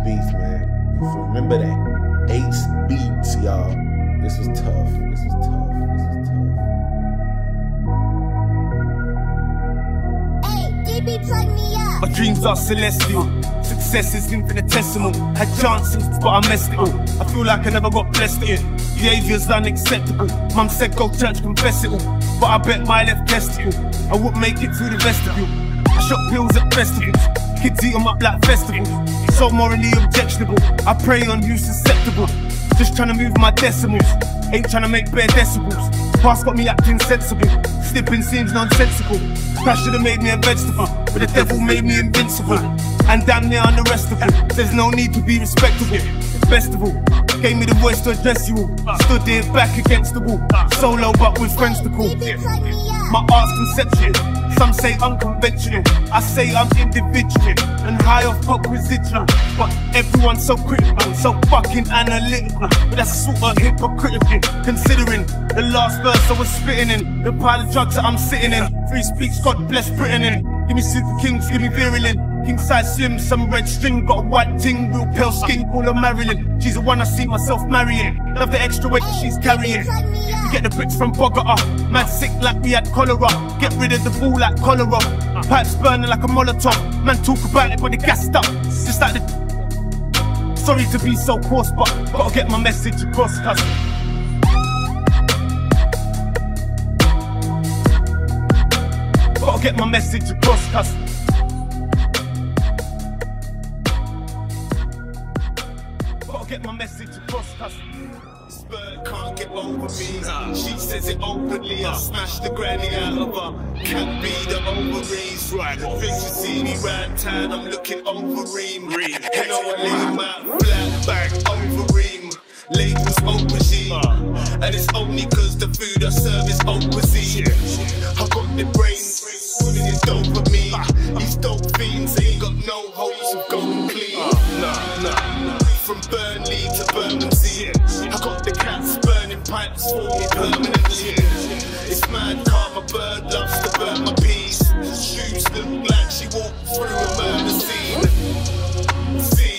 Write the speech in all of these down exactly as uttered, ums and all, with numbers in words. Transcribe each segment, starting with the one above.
beats, man. So remember that. Ace Beats, y'all. This was tough. This was tough. This was tough. Hey, D B, plug me up. My dreams are celestial. Success is infinitesimal. Had chances, but I messed it all. I feel like I never got blessed it. Behaviour's unacceptable. Mum said go church, confess it all. But I bet my left testicle I wouldn't make it through the vestibule. I shot pills at festivals. Kids eat them up like festivals. So morally objectionable. I prey on you susceptible. Just trying to move my decimals. Ain't trying to make bare decibels. Past got me acting sensible. Slipping seems nonsensical. Crash should've made me a vegetable, but the devil made me invincible. And damn near unarrestable. There's no need to be respectable. Best of all, gave me the voice to address you all. Stood there back against the wall. Solo but with friends to call. My art's conceptual. Some say unconventional. I say I'm individual and high off pop residual. But everyone's so critical, so fucking analytical. But that's sort of hypocritical, considering the last verse I was spitting in. The pile of drugs that I'm sitting in. Free speech, God bless Britain in. Give me Super Kings, give me virulent. King size slim, some red string, got a white ting, real pale skin, call her Marilyn. She's the one I see myself marrying. Love the extra weight that she's carrying. We get the bricks from Bogota. Mad sick like we had cholera. Get rid of the ball like cholera. Pipes burning like a Molotov. Man talk about it but they gassed up. Just like the... Sorry to be so coarse but gotta get my message across, cuz Gotta get my message across, cuz Get my message across, cuz Spur can't get over me. She says it openly. I smashed the granny out of her. Can't be the ovaries. Right. Things you see me round town, I'm looking over ream. You know I lay him out flat back over ream. Labels aubergine, and it's only cause the food I serve is aubergine. I got the brain, it's dopamine. These dope fiends ain't got no hopes of going clean. Nah, nah, nah. From Burnley to Bermondsey, I got the cats burning pipes for me permanently. It's mad car, my bird loves to burn my peas. Shoes look like she walked through a murder scene. Scene.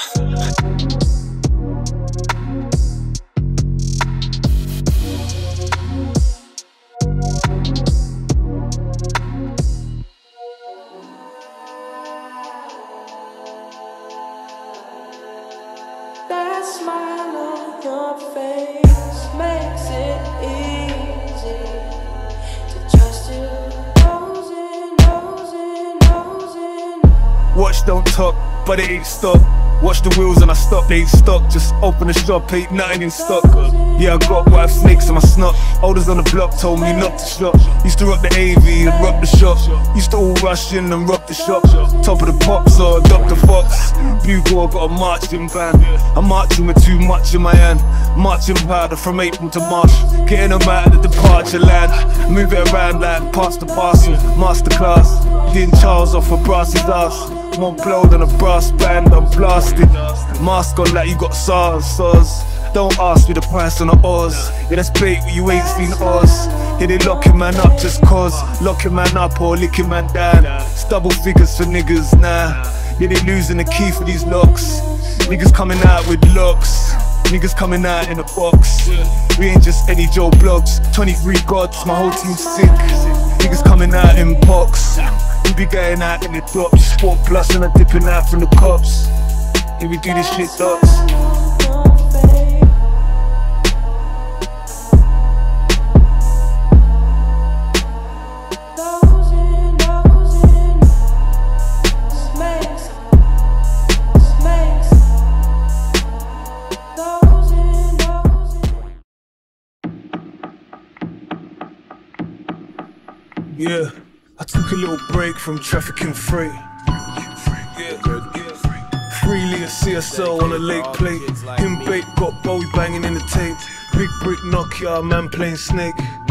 That smile on your face makes it easy to trust you. Nosing, nosing, nosing. Watch don't talk, but it ain't stop. Watch the wheels and I stop, they ain't stuck. Just open the shop, ain't nothing in stock. Yeah, I got white snakes in my snot. Olders on the block told me not to shop. Used to rock the A V and rock the shop. Used to all rush in and rock the shop. Top of the pops or Doctor Fox. Bugle got a marching band. I'm marching with too much in my hand. Marching powder from April to March. Getting them out of the departure land. Move it around like parts to parcel. Masterclass. Getting Charles off a brass's ass. More blow than a brass band, I'm blasted. Mask on like you got SARS, SARS. Don't ask me the price on the Oz. Yeah, that's bait, you ain't seen Oz. Yeah, they locking man up just cause. Locking man up or licking man down. It's double figures for niggas, nah. Yeah, they losing the key for these locks. Niggas coming out with locks. Niggas coming out in a box. We ain't just any Joe Blogs. twenty-three gods, my whole team's sick. Niggas coming out in box. We be going out in the drops. Sport plus and I'm dipping out from the cops. Yeah, we do this shit dogs. Yeah, I took a little break from trafficking freight. Yeah, yeah. Freely a C S L on a lake plate. Him bait got Bowie banging in the tape. Big brick Nokia, man playing Snake.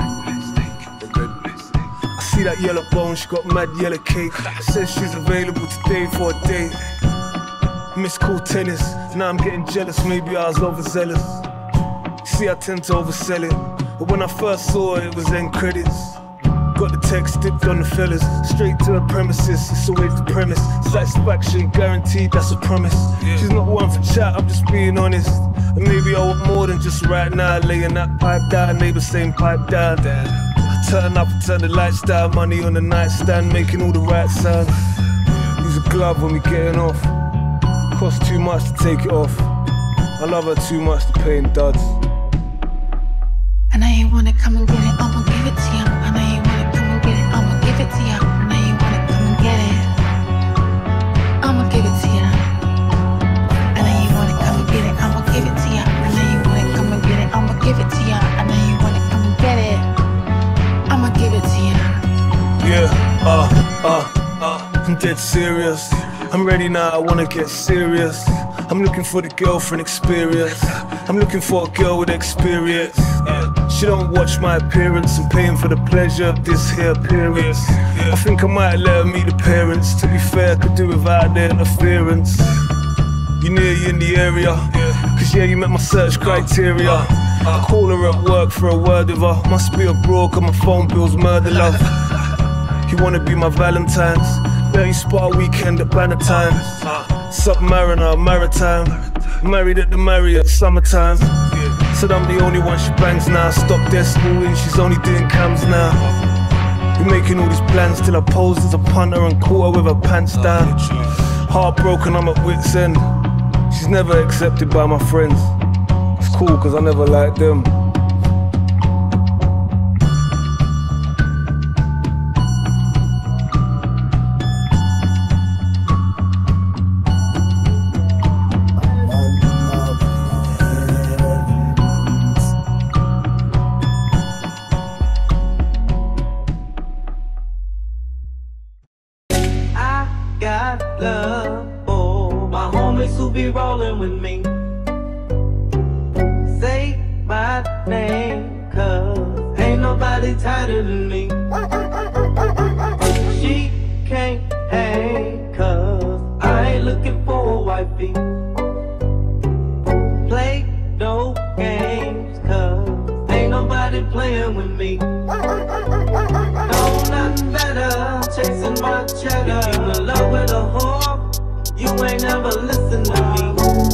I see that yellow bone, she got mad yellow cake. Says she's available today for a date. Miss cool tennis, now I'm getting jealous, maybe I was overzealous. See, I tend to oversell it, but when I first saw it, it was end credits. Got the text dipped on the fellas, straight to the premises. It's always the premise. Satisfaction guaranteed, that's a promise. She's not one for chat, I'm just being honest. And maybe I want more than just right now. Laying that pipe down, neighbors saying pipe down. I turn up and turn the lights down. Money on the nightstand, making all the right sounds. Use a glove when we getting off. Cost too much to take it off. I love her too much to pay in duds. And I ain't wanna come and get it, I'ma give it to you. And I ain't wanna come and get it, I'ma give it to you. And I ain't wanna come and get it, I'ma give it to you. And I ain't wanna come and get it, I'ma give it to you. And I ain't wanna come and get it, I'ma give it to you. And I ain't wanna come and get it, I'ma give it to you. Yeah, uh, uh, uh, I'm dead serious. I'm ready now, I wanna get serious. I'm looking for the girlfriend experience. I'm looking for a girl with experience. She don't watch my appearance. I'm paying for the pleasure of this here appearance. I think I might let her meet the parents. To be fair, I could do without their interference. You near you in the area? Cause yeah, you met my search criteria. I call her at work for a word with her. Must be abroad cause my phone bill's murder love. You wanna be my Valentine's? Better you spot a weekend at Bannatyne. Submariner, maritime. Married at the Marriott, summertime. Said I'm the only one she bangs now. Stop their schooling, she's only doing cams now. We're making all these plans till I posed as a punter and caught her with her pants down. Heartbroken, I'm at wit's end. She's never accepted by my friends. It's cool cause I never liked them. Love for my homies who be rolling with me. Say my name, cause ain't nobody tighter than me. She can't hang, cause I ain't looking for a wifey. Play no games, cause ain't nobody playing with me. No, nothing better, chasing my cheddar. You in love with a whore, you ain't never listen to me.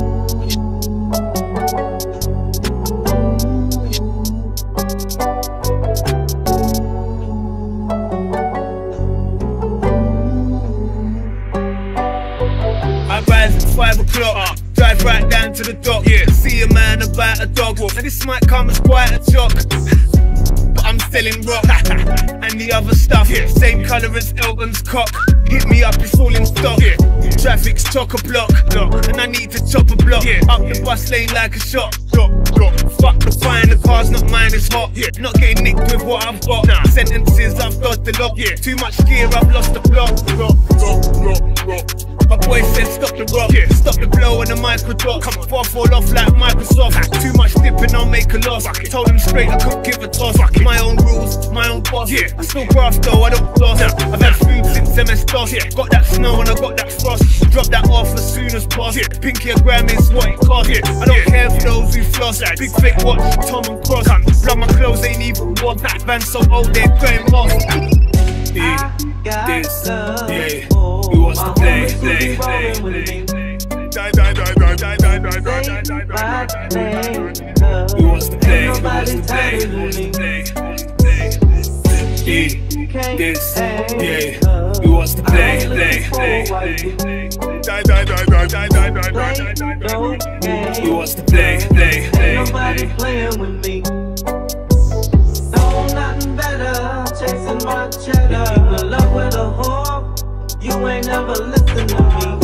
I rise at five o'clock, drive right down to the dock. Yeah, see a man about a dog. Now this might come as quite a shock, but I'm selling rock and the other stuff. Yeah. Same colour as Elton's cock. Hit me up, it's all in stock. Yeah. Traffic's chock-a-block, and I need to chop a block. Yeah. Up the bus lane like a shot. Drop, drop. Fuck the fine, the car's not mine, it's hot. Yeah. Not getting nicked with what I've got. Nah. Sentences, I've dodged the lock. Yeah. Too much gear, I've lost the block. Rock, rock, rock, rock. My boy said stop the rock, yeah. Stop the blow and the micro drop. Come before I fall off like Microsoft. Too much dipping, I'll make a loss. Told him straight, I couldn't give a toss. My own rules, my own boss. Yeah. I still graft though, I don't floss. I've had food since M S DOS. Yeah. Got that snow and I got that frost. Drop that off as soon as possible. Yeah. Pinky a gram is what it costs. Yeah. I don't care for those who floss. Big fake watch, Tom and Cross. Blood my clothes ain't even one. Van so old they're going lost. Yeah. This, yeah. Who wants to play, play, play, play? Die, die, die, die, die, die, die, die, die, die, die. Who wants to play, who wants to play, who wants to play, who wants to play? Yeah, this, yeah. Who wants to play, play, play, play? Die, die, die, die, die, die, die, die, die, die. Who wants to play, play, play? Nobody playing with me. No, nothing better, chasing my cheddar. You in love with a whore, you ain't never listen to me.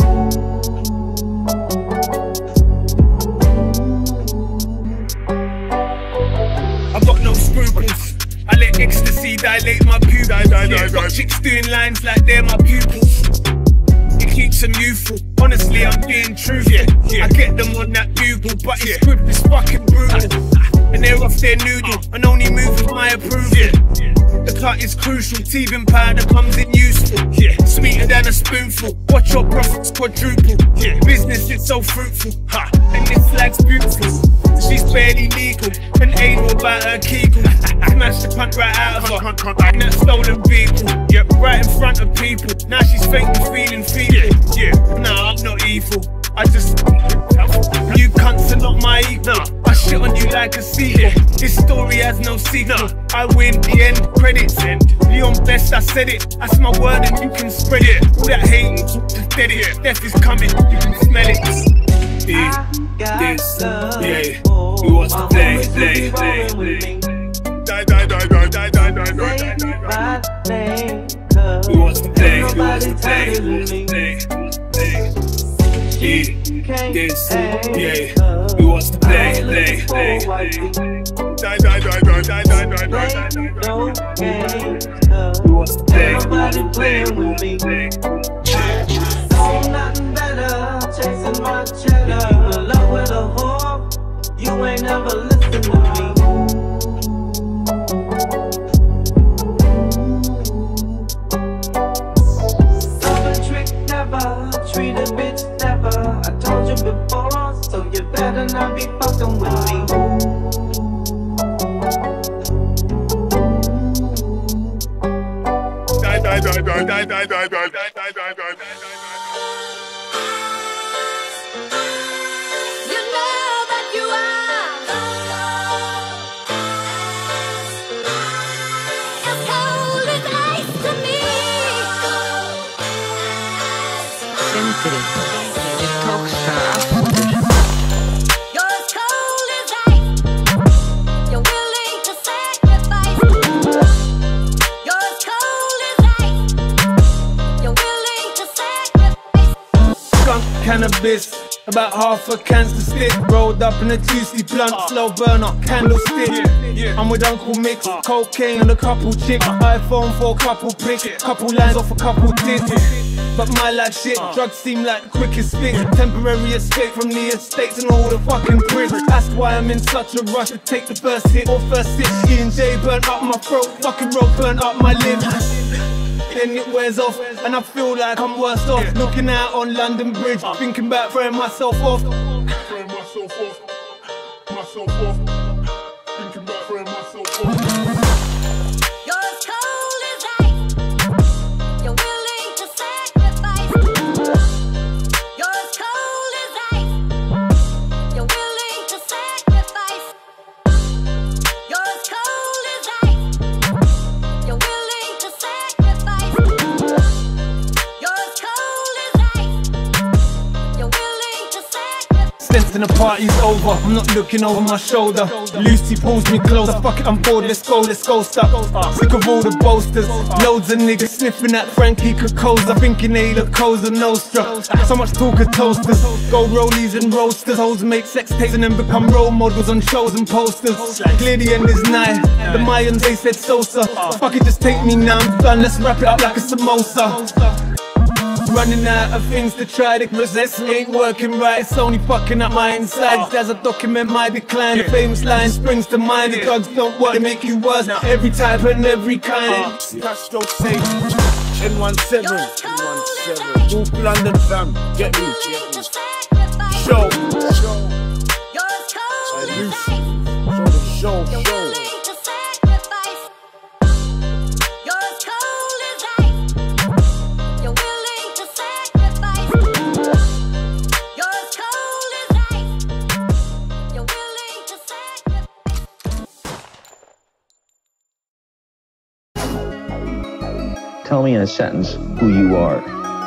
I got no scruples. I let ecstasy dilate my pupils. Die, die, die, yeah. Got chicks doing lines like they're my pupils. It keeps them youthful. Honestly, I'm being truthful. Yeah, yeah. I get them on that Google, but his script is fucking brutal. and they're off their noodle, and only move with my approval. The cut is crucial, teething powder comes in useful. Yeah. Sweeter than a spoonful, watch your profits quadruple. Yeah. Business is so fruitful, ha. And this flag's beautiful. She's barely legal, and ain't all about her kegel. Smashed the cunt right out of her, in that stolen vehicle. Yep, right in front of people. Now she's faking feeling feeble. Yeah, yeah. Nah, I'm not evil. I just, you cunts are not my equal. I shit on you like a sequel. This story has no sequel. I win the end credits. Leon Best, I said it. That's my word and you can spread it. All that hating, just dead it. Death is coming, you can smell it. Yeah, this, yeah. Who wants to play, play, play, play? Die, die, die, die, die, die, die, die, die, die. Who wants to play, who wants to play, who wants to play, who wants to play? Yeah, this, yeah. Who wants to play, play, play, play? Die, die, die, die, die, die, die, die, die. Who wants to play, who wants to play, who wants to play? Oh, nothing better, chasing my cheddar. You in love with a whore, you ain't never listen to me. Love a trick never, treat a bitch never. I told you before, so you better not be fucking with me. Die, die, die, die, die, die, die, die, die, die, die, die. Cannabis, about half a cancer stick, rolled up in a juicy blunt, slow burner, candlestick. I'm with Uncle Mix, cocaine and a couple chicks, iPhone for a couple pics, couple lines off a couple tits. But my life shit, drugs seem like the quickest fix. Temporary escape from the estates and all the fucking prison. That's why I'm in such a rush to take the first hit or first sip. E and J burnt up my throat, fucking rope burnt up my lips. Then it wears off, and I feel like I'm worse off. Looking out on London Bridge, thinking about throwing myself off. Throwing myself off, myself off. Thinking about throwing myself off. You're as cold as ice. You're willing to sacrifice. You're as cold as ice. You're willing to sacrifice. You're as cold as ice. You're willing to sacrifice. You're as cold as ice. You're willing to sacrifice. Since the party's over, I'm not looking over my shoulder. Lucy pulls me closer, fuck it, I'm bored, let's go, let's go, stop. Sick of all the boasters, loads of niggas sniffing at Frankie Cocosa, thinking they look Cosa Nostra. So much talk of toasters, gold rollies and roasters. Hoes make sex tapes and then become role models on shows and posters. Clear the end is nigh, the Mayans they said Sosa. Fuck it, just take me now, I'm done, let's wrap it up like a samosa. Running out of things to try to resist, ain't working right, it's only fucking up my insides. As I document my decline, the famous line springs to mind. The drugs don't work, they make you worse, every type and every kind. Castro say ten one seven, ten one seven, North London fam, get me, get me. Show, show, show, show, show. Tell me in a sentence who you are.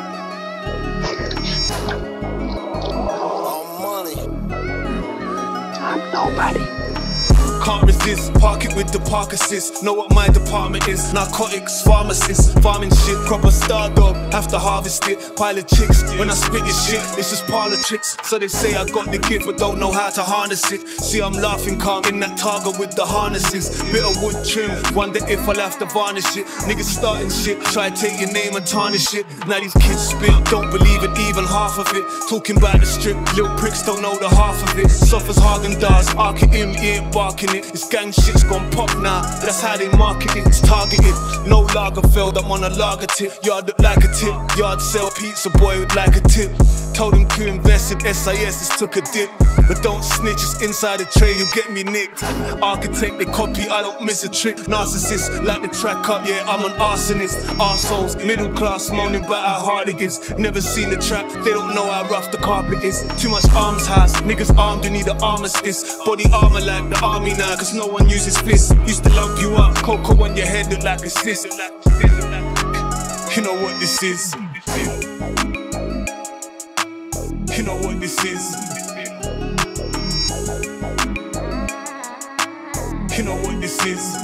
I'm nobody. Can't resist, park it with the park assist. Know what my department is, narcotics, pharmacist. Farming shit, crop a star dog, have to harvest it. Pile of chicks, when I spit this shit, it's just parlor tricks. So they say I got the gift but don't know how to harness it. See I'm laughing calm in that target with the harnesses. Bit of wood trim, wonder if I'll have to varnish it. Niggas starting shit, try to take your name and tarnish it. Now these kids spit, don't believe it, even half of it. Talking about the strip, little pricks don't know the half of it. Soft as Hagen-Dazs, arcing him, he ain't barking rocking it. This gang shit's gone pop now, that's how they market it. It's targeted, no Lagerfeld, I'm on a lager tip. Yard look like a tip, yard sell pizza, boy would like a tip. Told him to invest in S I S, this took a dip. But don't snitch, it's inside the tray, you'll get me nicked. Architect, they copy, I don't miss a trick. Narcissist, like the track up, yeah, I'm an arsonist. Arseholes, middle class, moaning about how hard it is. Never seen the trap, they don't know how rough the carpet is. Too much arms house, niggas armed, you need an armistice. Body armor like the army now, cause no one uses fists. Used to lump you up, cocoa on your head look like a cyst. You know what this is. You know what this is. You know what this is.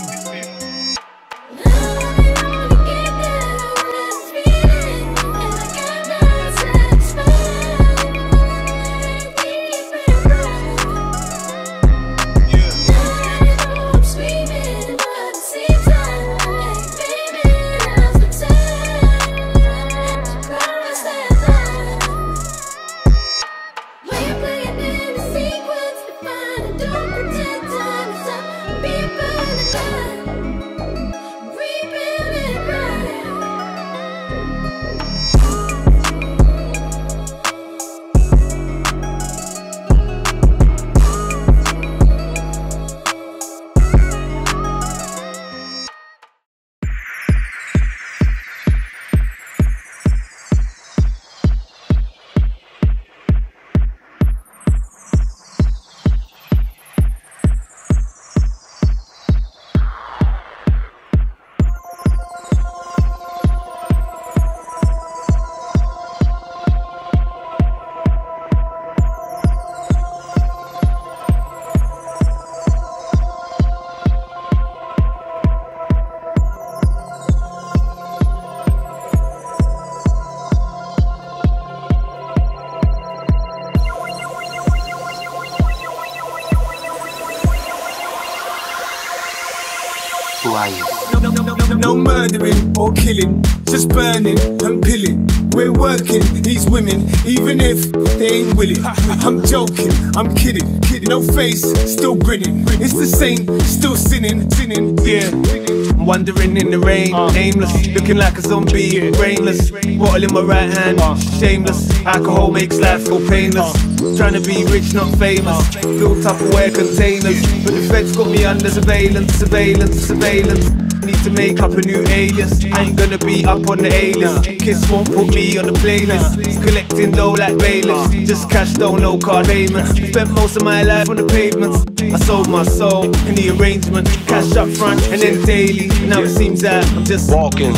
Who are you? No, no, no, no, no murdering or killing, just burning and pilling. We're working these women, even if they ain't willing. I'm joking, I'm kidding, kidding. No face, still grinning. It's the same, still sinning, sinning. Yeah, I'm wandering in the rain, aimless, looking like a zombie, brainless. Bottle in my right hand, shameless. Alcohol makes life feel painless. Trying to be rich, not famous. Filled Tupperware containers, but the feds got me under surveillance, surveillance, surveillance. Need to make up a new alias. I ain't gonna be up on the A-list. Kiss won't put me on the playlist. Collecting dough like bailiffs. Just cash dough, no car payments. Spent most of my life on the pavements. I sold my soul in the arrangement. Cash up front and then daily. Now it seems that I'm just walking,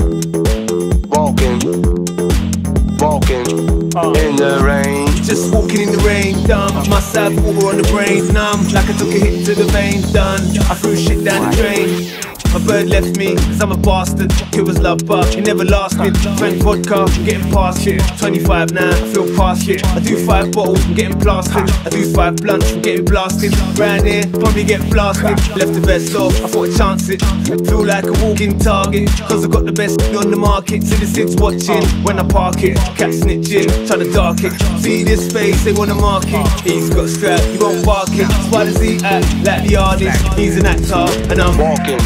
walking, walking in the rain. Just walking in the rain, dumb. Must have water on the brain, numb. Like I took a hit to the vein, done. I threw shit down the drain. My bird left me, cause I'm a bastard. It was love, but it never lasted. Drank vodka, I'm getting past it. twenty-five now, I feel past it. I do five bottles, I'm getting plastered. I do five blunts, I'm getting blasted. Round here, probably get blasted. Left the vest off, I thought I'd chance it. Feel like a walking target, cause I got the best on the market. See the kids watching, when I park it. Cat snitching, try to dark it. See this face, they wanna mark it. He's got a strap, he won't bark it. Why does he act like the artist? He's an actor, and I'm walking.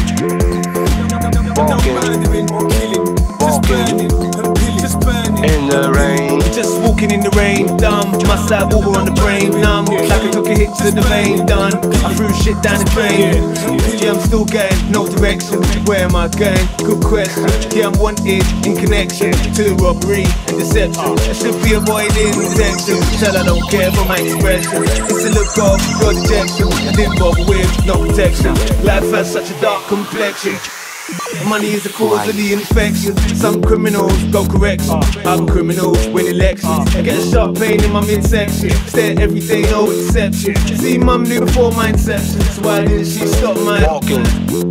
Walking, walking in the rain. Just walking in the rain, dumb. Must have water on the brain, numb. Like I took a hit to the vein, done. I threw shit down the drain. Yeah, I'm still getting no direction. Where am I going? Good question. Yeah, I'm wanted in connection to the robbery and deception. I should be avoiding detection. Tell I don't care for my expression. It's a look off, your dejection. I didn't bother with no protection. Life has such a dark complexion. Money is the cause of the infection. Some criminals go correction. Other criminals win elections. I get a sharp pain in my midsection. Stare every day, no exception. See, mum knew before my inception. So why didn't she stop my walking,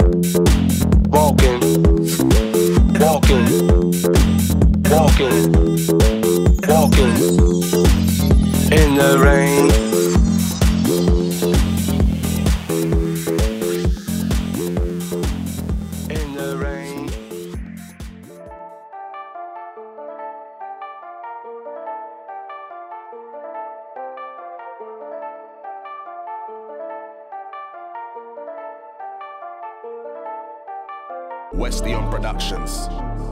walking, walking, walking, walking in the rain. Westion Productions.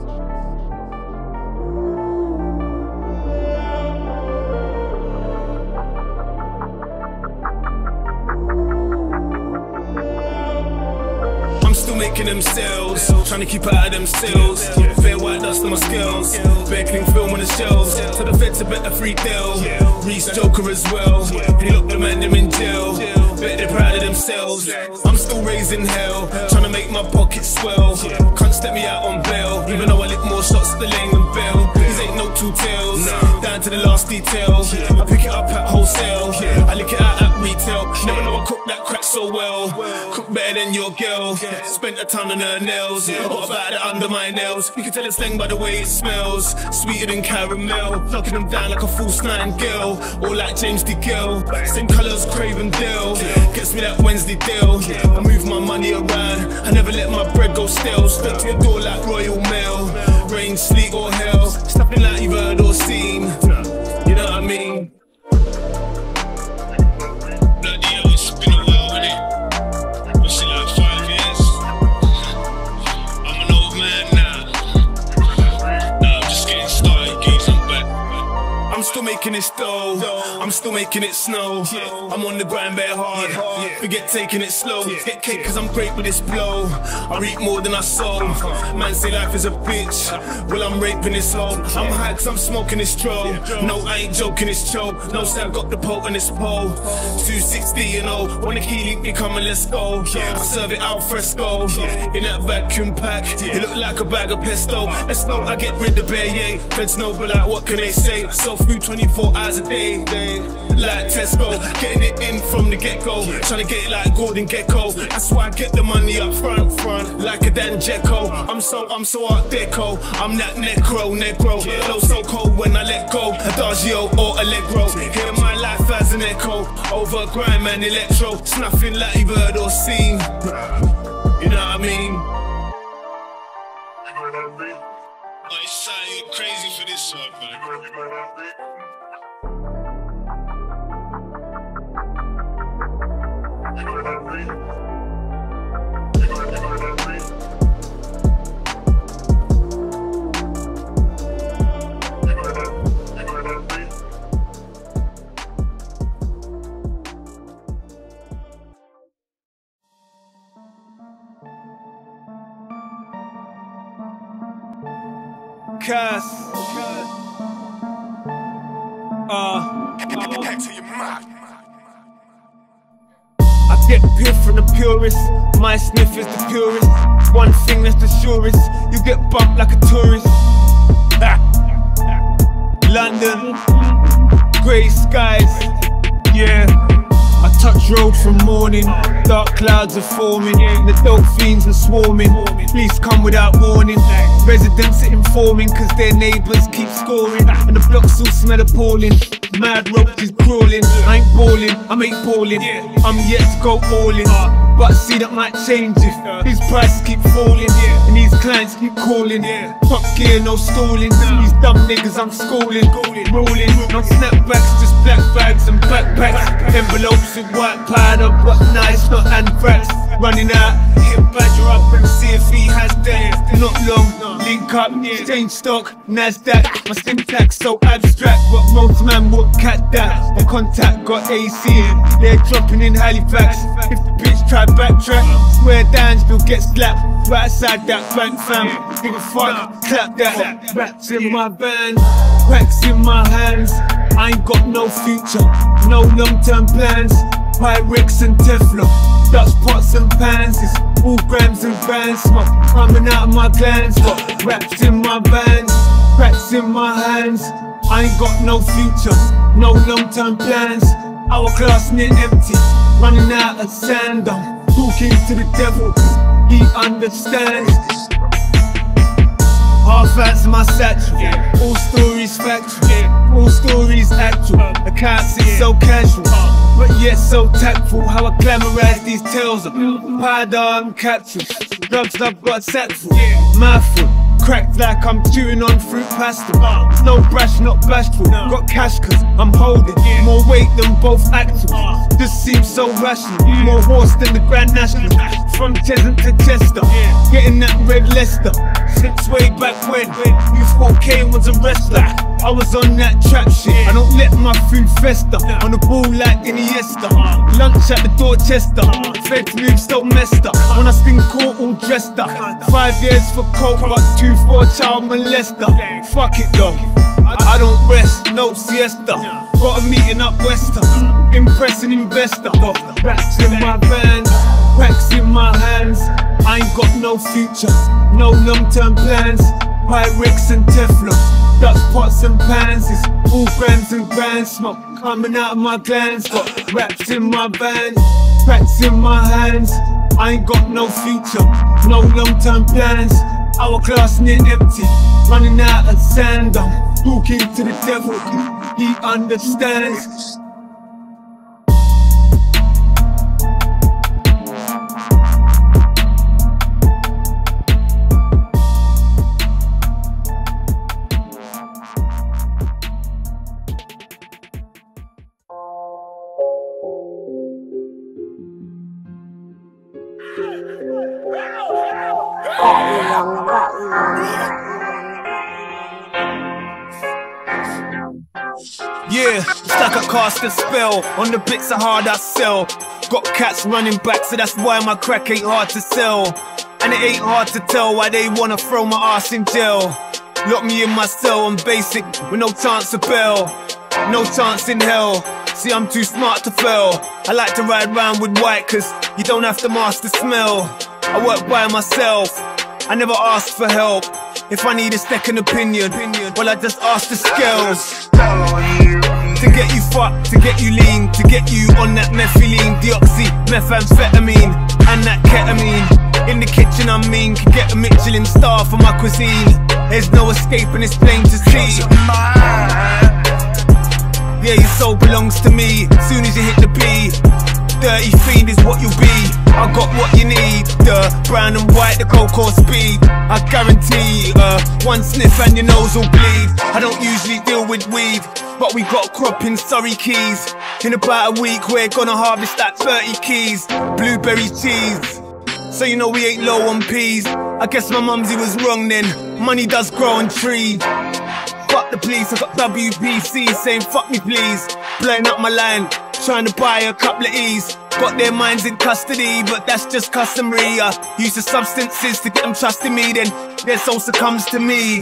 I'm still making them sales, trying to keep out of them sales. Fair white dust on my scales, bare clean film on the shelves. So the feds a better free deal. Reese Joker as well, he locked the man them in jail. Bet they're proud of themselves. I'm still raising hell, trying to make my pockets swell. Can't step me out on bail, even though I lick more shots at the lane than bail. These ain't no two tails, down to the last detail. I pick it up at wholesale, I lick it out at retail. Never know I cook that crack so well, cook better than your girl. Spent a ton on her nails, I got about it under my nails. You can tell it's slang by the way it smells, sweeter than caramel. Knocking them down like a false nightingale, or like James D. Gill. Same colours, Craven Dale, gets me that Wednesday deal. I move my money around, I never let my bread go stale. Step to your door like Royal Mail, rain, sleet or hell. It's nothing like you've heard or seen, you know what I mean? Bloody hell, it's been a while, innit? What's it like, five years? I'm an old man now. Nah, I'm just getting started, geez, I'm back. I'm still making it dough, I'm still making it snow. I'm on the grind bare hard, forget taking it slow. Get cake cause I'm great with this blow, I reap more than I sow. Man say life is a bitch, well I'm raping this hoe. I'm high cause I'm smoking this troll, no I ain't joking this choke. No say I got the potent this pole, two sixty you know. Wanna key link me come and let's go. I serve it al fresco, in that vacuum pack. You look like a bag of pesto, let's know I get rid of bare yay. Feds know but like what can they say, so food twenty-four hours a day, like Tesco, getting it in from the get-go, trying to get it like Gordon Gecko. That's why I get the money up front, front like a Dan Jekko. I'm so, I'm so art deco, I'm that necro, necro. Flow so cold when I let go, Adagio or Allegro. Hear my life as an echo, over grime and electro. It's nothing like you've heard or seen, you know what I mean? Oh, it's uh, you're crazy for this one, man. Cause, uh, I get pure from the purest, my sniff is the purest. One thing that's the surest, you get bumped like a tourist. Ah. London, grey skies, yeah. I touch road from morning, dark clouds are forming. The dope fiends are swarming, police come without warning. Residents are informing cause their neighbours keep scoring. And the blocks all smell appalling, mad roaches crawling. I ain't balling, I'm eight balling, I'm yet to go all in. But I see that might change if these prices keep falling, and these clients keep calling. Top gear, no stalling, these dumb niggas I'm schooling. Rolling, no snapbacks, just black bags and backpacks. Envelopes with white powder, but nice, not anthrax. Running out, hit Badger up and see if he has that. Not long, link up, change stock, Nasdaq. My stim tax so abstract, but most man would catch that. The contact got A C in, they're dropping in Halifax. If the bitch try backtrack, swear down still get slapped. Right outside that bank fam, give a fuck, clap that. Raps in my band, racks in my hands. I ain't got no future, no long-term plans. Pyrex and Teflon, Dutch pots and pans. It's all grams and bands, smoke coming out of my glands. Got raps in my bands, cracks in my hands. I ain't got no future, no long-term plans. Hourglass near empty, running out of sand. I'm talking to the devil, he understands. Half outs my satchel, all stories factual, all stories actual. Accounts it's so casual, but yet so tactful. How I glamorize these tales of powder and capsules. Drugs I've got sacks for, mouthful. Cracked like I'm chewing on fruit pasta. No brash, not bashful. Got cash cause I'm holding more weight than both actors. This seems so rational. More horse than the Grand National. From Cheshunt to Chester, getting that red Leicester. Since way back when you thought Kane was a wrestler, I was on that trap shit. I don't let my food fester. On the ball like Iniesta. Lunch at the Dorchester. Feds move so messed up. When I sting court all dressed up. Five years for coke, but two for a child molester. Fuck it though, I don't rest, no siesta. Got a meeting up Wester. Impress an investor. Racks in my vans, racks in my hands. I ain't got no future, no long-term plans. Pyrex and Teflon, Dutch pots and pans. It's all grams and grand smoke coming out of my glands. Got raps in my vans, cracks in my hands. I ain't got no future, no long-term plans. Hourglass near empty, running out of sand. I'm talking to the devil, he understands. Yeah, it's like I cast a spell on the bits of hard I sell. Got cats running back, so that's why my crack ain't hard to sell. And it ain't hard to tell why they wanna throw my ass in jail. Lock me in my cell, I'm basic, with no chance of bail. No chance in hell, see I'm too smart to fail. I like to ride round with white, cause you don't have to mask the smell. I work by myself, I never ask for help. If I need a second opinion, well I just ask the scales. To get you fucked, to get you lean, to get you on that methylene, deoxy, methamphetamine, and that ketamine. In the kitchen I'm mean, could get a Michelin star for my cuisine. There's no escaping, it's plain to see. Yeah, your soul belongs to me, soon as you hit the B. Dirty fiend is what you'll be, I got what you need. The brown and white, the cocoa speed. I guarantee, uh, one sniff and your nose will bleed. I don't usually deal with weed, but we got a crop in Surrey Keys. In about a week we're gonna harvest that thirty keys. Blueberry cheese, so you know we ain't low on peas. I guess my mumsy was wrong then, money does grow on trees. Fuck the police, I got W B C saying fuck me please. Blowing up my line, trying to buy a couple of E's. Got their minds in custody, but that's just customary. I use the substances to get them trusting me, then their soul succumbs to me.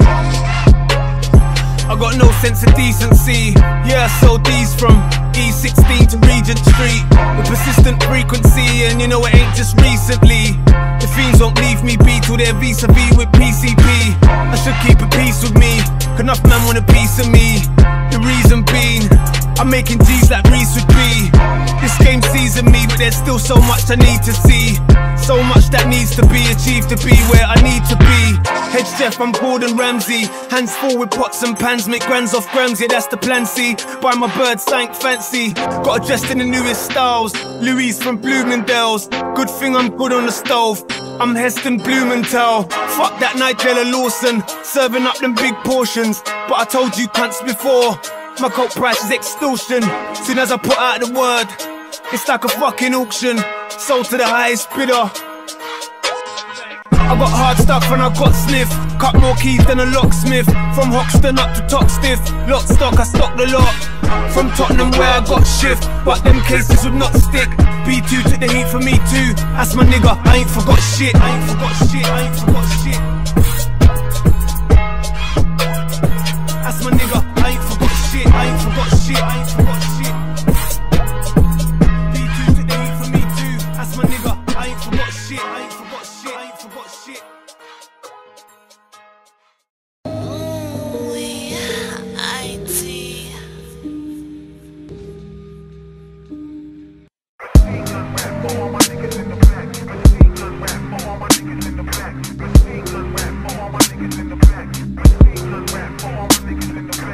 I got no sense of decency. Yeah, I sold these from E sixteen to Regent Street with persistent frequency, and you know it ain't just recently. The fiends won't leave me be till they're vis-a-vis with P C P. I should keep a peace with me, enough man want a piece of me. The reason being, I'm making G's like Reese would be. This game seasoned me, but there's still so much I need to see. So much that needs to be achieved to be where I need to be. Head chef, I'm Gordon Ramsay. Hands full with pots and pans, make grands off grams, yeah that's the plan C. Buy my bird stank fancy, got dressed in the newest styles. Louise from Bloomingdale's, good thing I'm good on the stove. I'm Heston Blumenthal, fuck that Nigella Lawson. Serving up them big portions, but I told you cunts before, my coke price is extortion. Soon as I put out the word, it's like a fucking auction. Sold to the highest bidder. I got hard stuff and I got sniff. Cut more keys than a locksmith. From Hoxton up to top stiff. Lot stock, I stock the lot. From Tottenham where I got shift, but them cases would not stick. B two took the heat for me too. That's my nigga, I ain't forgot shit. I ain't forgot shit, I ain't forgot shit. That's my nigga, I ain't forgot shit. I ain't forgot shit, I ain't forgot shit. B two took the heat for me too. That's my nigga, I ain't forgot shit. I ain't forgot shit, I ain't forgot shit.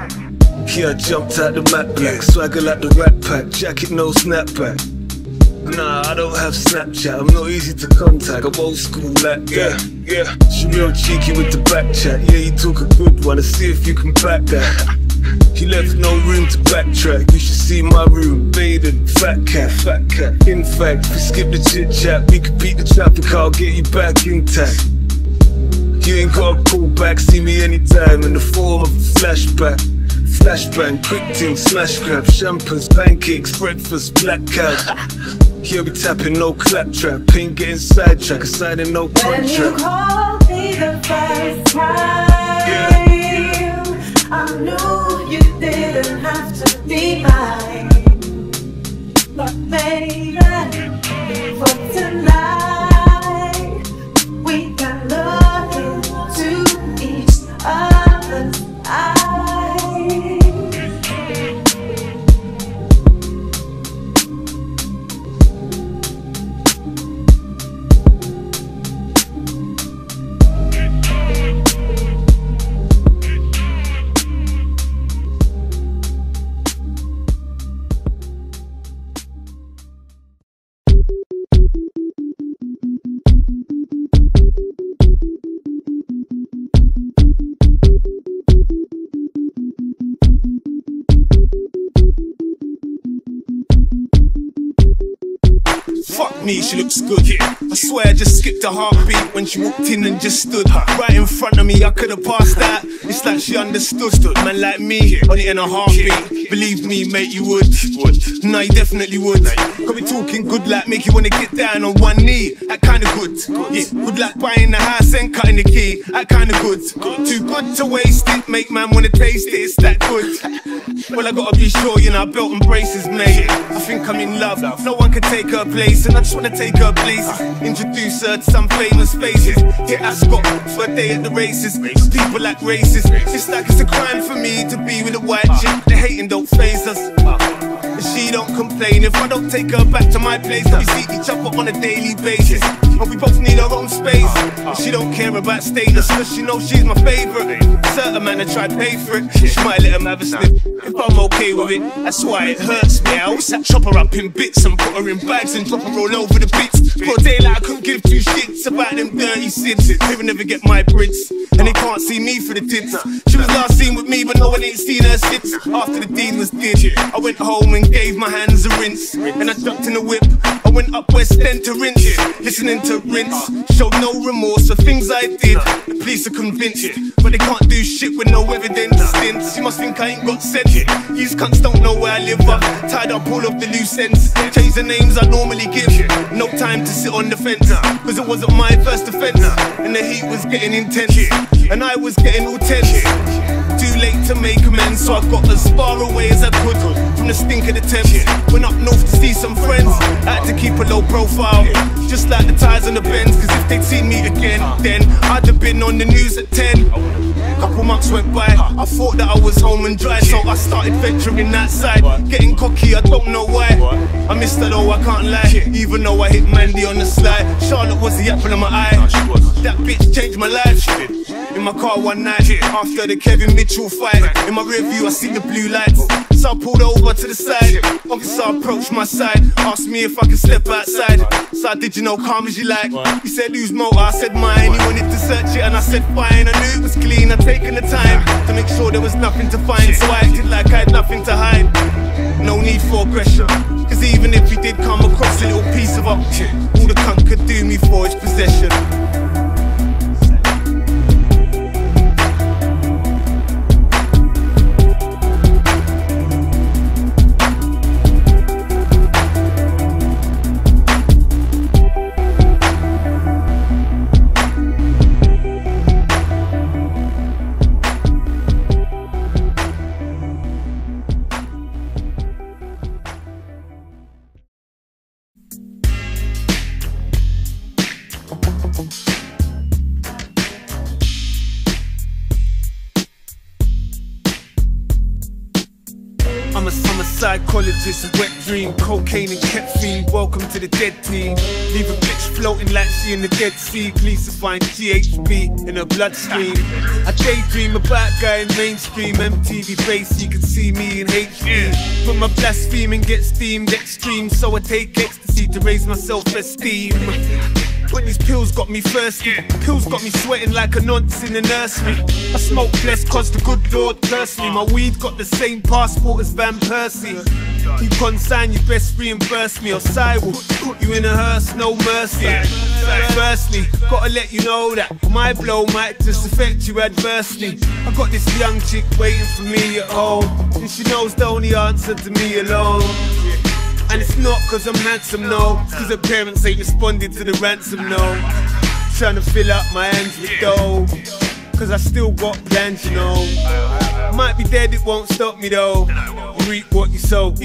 Yeah, I jumped out the Mac Black, swagger like the Rat Pack, jacket no snapback. Nah, I don't have Snapchat, I'm not easy to contact. I'm old school like, yeah, yeah. She real cheeky with the back chat. Yeah, you talk a good one, let's see if you can back that. He left no room to backtrack. You should see my room, bathing, fat cat, fat cat. In fact, if we skip the chit chat, we could beat the traffic, I'll get you back intact. You ain't gotta call back, see me anytime in the form of a flashback. Flashbang, quick team, smash grab, champers, pancakes, breakfast, black cab. Here we tapping, no claptrap, ain't getting sidetracked, assigning no When you contract. called me the first time, Yeah. I knew you didn't have to be mine. But baby, for tonight, we can look into each other's eyes. Fuck me, she looks good. Yeah. I swear I just skipped a heartbeat when she walked in and just stood right in front of me. I could have passed that. It's like she understood. Man like me, on it in a heartbeat. Believe me, mate, you would. No, you definitely would. Could be talking good like make you wanna get down on one knee. That kinda good. Yeah, good like buying the house and cutting the key. That kinda good. Too good to waste it. Make man wanna taste it. It's that good. Well, I gotta be sure, you know, I built and braces, mate. I think I'm in love. No one can take her place, and I just wanna take her places. Introduce her to some famous faces. Yeah, I got for a day at the races. People like races. It's like it's a crime for me to be with a white chick. The hating don't faze us. And she don't complain if I don't take her back to my place. We see each other on a daily basis, and we both need our own space. And she don't care about status, cause she knows she's my favorite. Certain man I try to pay for it, she might let him have a sniff if I'm okay with it. That's why it hurts me. I always chop her up in bits and put her in bags and drop her all over the bits. For a day like I couldn't give two shits about them dirty sins. They would never get my Brits, and they can't see me for the tits. She was last seen with me, but no one ain't seen her since. After the deed was did, I went home and gave my hands a rinse, and I jumped in the whip. I went up West End to rinse, listening to Rinse. Showed no remorse for things I did. The police are convinced, but they can't do shit with no evidence. Stints. You must think I ain't got sense. These cunts don't know where I live. I've tied up all of the loose ends. Change the names I normally give. No time to sit on the fence, cause it wasn't my first offense. And the heat was getting intense, and I was getting all tense. Too late to make amends, so I got as far away as I could from the stink of the Thames. Went up north to see some friends. I had to keep a low profile, just like the ties on the Benz. Cause if they'd seen me again, then I'd have been on the news at ten. Couple months went by, I thought that I was home and dry, so I started venturing that side. Getting cocky, I don't know why. I missed her though, I can't lie. Even though I hit Mandy on the slide, Charlotte was the apple of my eye. That bitch changed my life. In my car one night, after the Kevin Mitchell fight, in my rear view I see the blue lights, so I pulled over to the side. Officer approached my side, asked me if I could step outside. So I did, you know, calm as you like. He said whose motor, I said mine. He wanted to search it and I said fine. I knew it was clean, I'd taken the time to make sure there was nothing to find, so I acted like I had nothing to hide. No need for aggression, cause even if he did come across a little piece of up, all the cunt could do me for his possession. I'm a summer psychologist, a wet dream, cocaine and ketamine. Welcome to the dead team. Leave a bitch floating like she in the Dead Sea. Police will find G H B in her bloodstream. I daydream about guy in mainstream M T V base, you can see me in H D. But my blaspheming gets steamed extreme, so I take ecstasy ecstasy to raise my self-esteem. But these pills got me thirsty. Pills got me sweating like a nonce in the nursery. I smoke less cause the good Lord cursed me. My weed got the same passport as Van Persie. You consign, you best reimburse me, or I will put you in a hearse, no mercy. Firstly, gotta let you know that my blow might just affect you adversely. I got this young chick waiting for me at home, and she knows the only answer to me alone. And it's not cause I'm handsome, no, it's cause her parents ain't responded to the ransom, no. Trying to fill up my hands with dough, cause I still got plans, you know. Might be dead, it won't stop me though. You reap what you sow.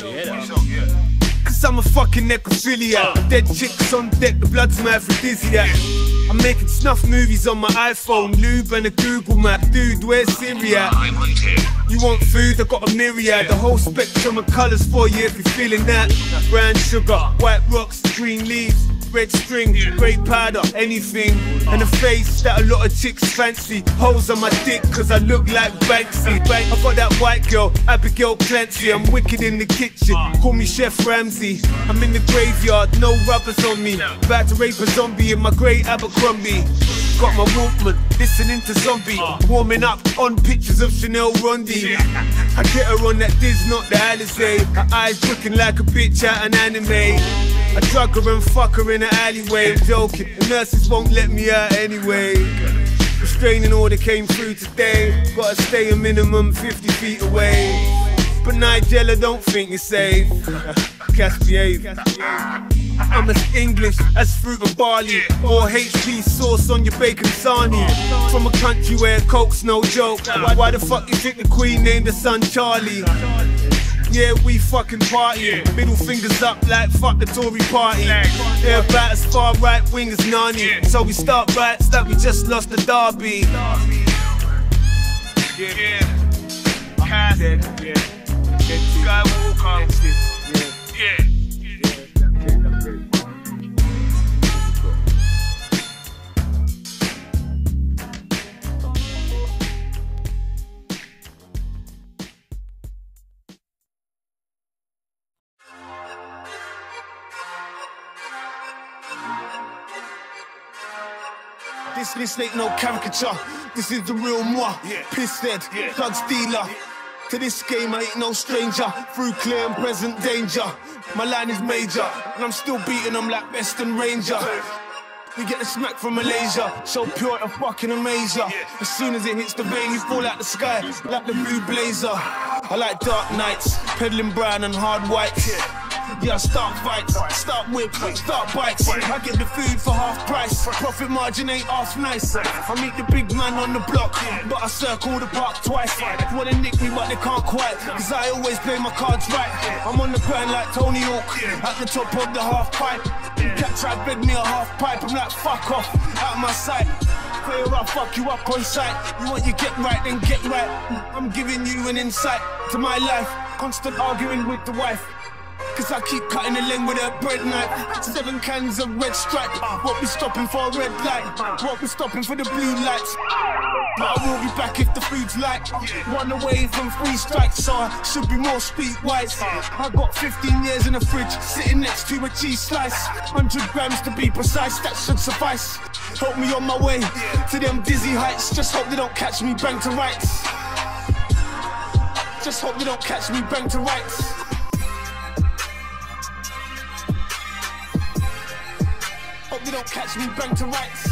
Cause I'm a fucking necrophiliac. Dead chicks on deck, the blood's my aphrodisiac. I'm making snuff movies on my iPhone, lube and a Google map. Dude, where's Siri at? You want food? I got a myriad, the whole spectrum of colours for you if you're feeling that. Brown sugar, white rocks, green leaves, red string, grey powder, anything. And a face that a lot of chicks fancy. Holes on my dick cause I look like Banksy. I got that white girl, Abigail Clancy. I'm wicked in the kitchen, call me Chef Ramsay. I'm in the graveyard, no rubbers on me. About to rape a zombie in my grey Abercrombie. Got my Walkman, listening to Zombie. Warming up on pictures of Chanel Rondi. I get her on that Diz, not the Alizé. Her eyes looking like a bitch out an anime. I drug her and fuck her in an alleyway. I'm joking, the nurses won't let me out anyway. Restraining order came through today. Gotta stay a minimum fifty feet away. But Nigella, don't think you're safe. Caspier. I'm as English as fruit and barley, or H P sauce on your bacon sarnie. From a country where coke's no joke. Why the fuck you think the Queen named her son Charlie? Yeah, we fucking party. Middle fingers up like fuck the Tory party. They're about as far right wing as Nani. So we start riots like we just lost the derby. Yeah, yeah. Cass, yeah. Skywalker, yeah. Yeah. This, this ain't no caricature, this is the real moi. Yeah. Piss dead, yeah. Drugs dealer. Yeah. To this game I ain't no stranger. Through clear and present danger. My line is major, and I'm still beating them like Western Ranger. We get the smack from Malaysia, so pure and fucking amazing. Yeah. As soon as it hits the vein, you fall out the sky like the blue blazer. I like dark nights, peddling brown and hard whites. Yeah. Yeah, I start fights, start whips, start bikes. I get the food for half price. Profit margin ain't half nice. I meet the big man on the block, but I circle the park twice. Wanna nick me, but they can't quite, cause I always play my cards right. I'm on the grind like Tony Hawk, at the top of the half pipe. Cat tried beg me a half pipe, I'm like fuck off, out of my sight. Clear up, fuck you up on sight. You want you get right, then get right. I'm giving you an insight to my life. Constant arguing with the wife, cause I keep cutting the lane with a bread knife. Seven cans of red stripe. Won't be stopping for a red light. Won't be stopping for the blue lights. But I will be back if the food's light. One away from three strikes, so I should be more streetwise. I got fifteen years in the fridge, sitting next to a cheese slice. Hundred grams to be precise, that should suffice. Help me on my way to them dizzy heights. Just hope they don't catch me bang to rights. Just hope they don't catch me bang to rights. Hope they don't catch me bang to rights.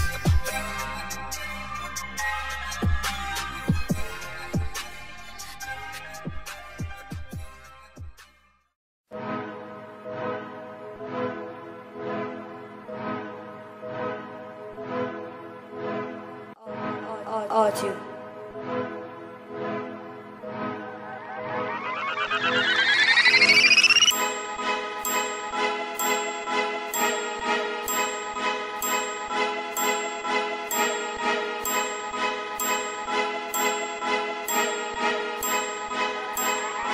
Audio.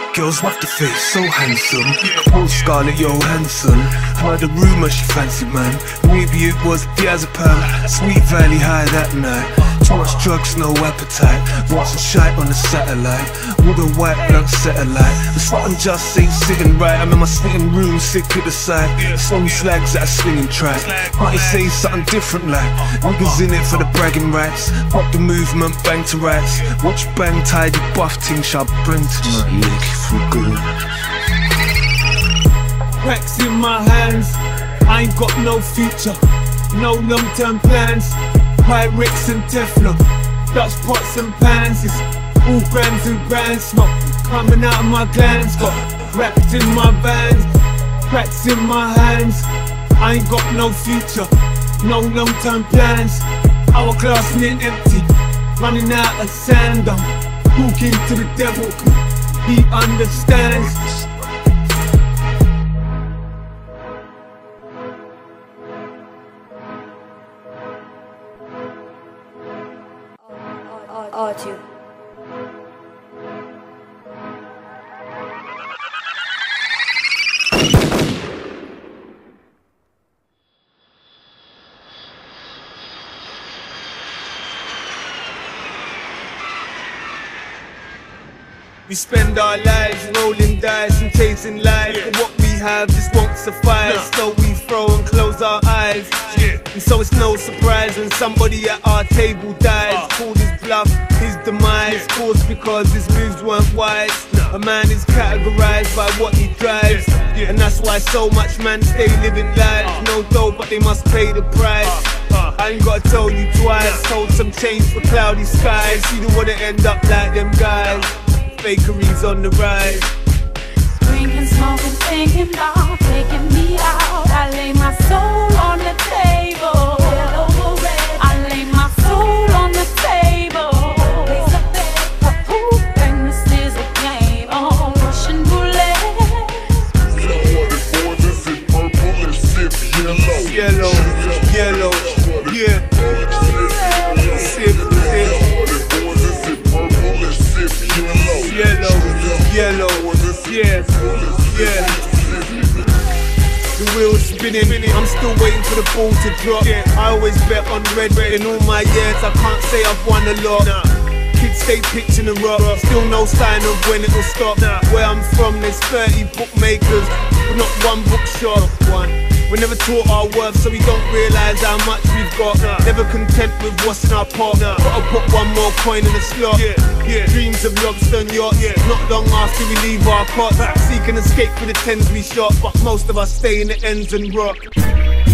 Girls rough the face, so handsome. Oh Scarlett Johansson. Heard a rumour she fancied man. Maybe it was diazepam. Sweet Valley High that night. Too much drugs, no appetite. Want some shite on the satellite. With a white blunt satellite. The spot just ain't sitting right. I'm in my sitting room, sick at the side. Some slags that are slinging track. Might say something different like niggas in it for the bragging rights. Pop the movement, bang to rights. Watch bang tidy buff ting sharp print. Look for good. Racks in my hands, I ain't got no future, no long-term plans. Pyrex and Teflon, Dutch pots and pans. It's all grams and grand smoke coming out of my glands. Got raps in my vans, cracks in my hands. I ain't got no future, no long-term plans. Hourglass near empty, running out of sand. I'm talking to the devil, he understands. Audio. We spend our lives rolling dice and chasing life, yeah. But what we have just won't suffice, no. So we throw and close our eyes, yeah. And so it's no surprise when somebody at our table dies, uh. Called his bluff, his demise, yeah. Of course because his moves weren't wise, no. A man is categorized by what he drives, yeah. Yeah. And that's why so much man stay living lives, uh. No dough but they must pay the price, uh. Uh. I ain't gotta tell you twice, sold some change for cloudy skies. You don't wanna end up like them guys. Bakeries on the rise. Drinking, smoking, thinking about taking me out. I lay my soul on the table. I lay my soul on the table. A poop and this is a game on Russian roulette. Yellow, yellow, yeah. Sip, sip. Yellow, yellow, yeah, yeah. The wheel's spinning, I'm still waiting for the ball to drop. I always bet on red, in all my years I can't say I've won a lot. Kids stay pitching the rock, still no sign of when it'll stop. Where I'm from there's thirty bookmakers, but not one bookshop. We're never taught our worth, so we don't realise how much we've got. Nah. Never content with what's in our pot. Nah. Gotta put one more coin in the slot. Yeah. Yeah. Dreams of lobster and yachts. Yeah. Not long after we leave our cots. Nah. Seek an escape for the tens we shot, but most of us stay in the ends and rock.